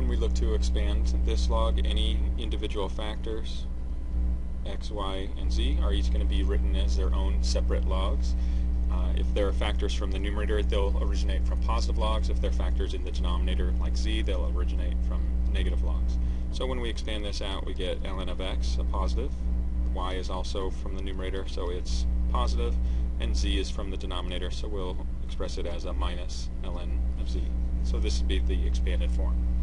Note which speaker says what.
Speaker 1: when we look to expand this log, any individual factors, x, y, and z, are each going to be written as their own separate logs. If there are factors from the numerator, they'll originate from positive logs. If they're factors in the denominator, like z, they'll originate from negative logs. So when we expand this out, we get ln of x, a positive. Y is also from the numerator, so it's positive. And z is from the denominator, so we'll express it as a minus ln of z. So this would be the expanded form.